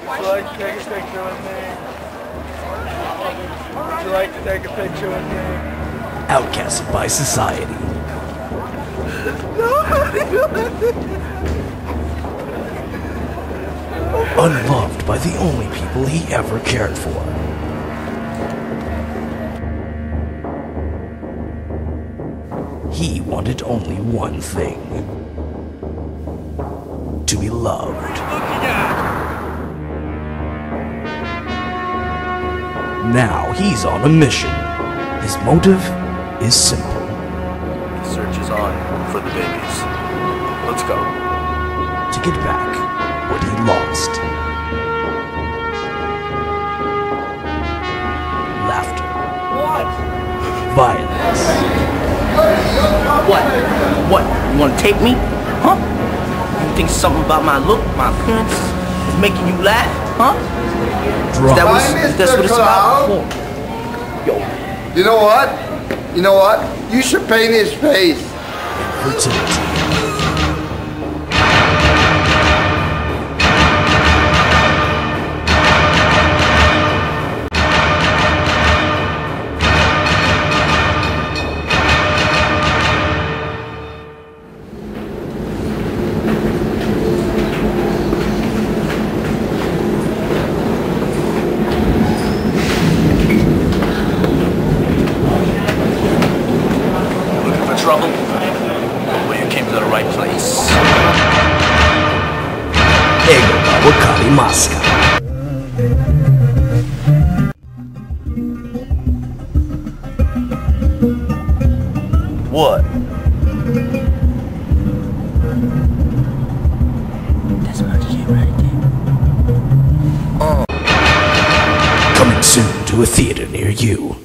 Would you like to take a picture with me? Would you like to take a picture with me? Outcasted by society. Unloved by the only people he ever cared for. He wanted only one thing. To be loved. Now he's on a mission. His motive is simple. The search is on for the babies. Let's go. To get back what he lost. Laughter. What? Violence. What? You want to take me? Huh? You think something about my look, my appearance is making you laugh? Huh? Drugs. That's what it's about? Yo. You know what? You know what? You should paint his face. Fertility. Trouble? Well, you came to the right place. Egogah Wakadi Muska. What? That's my shit right there. Coming soon to a theater near you.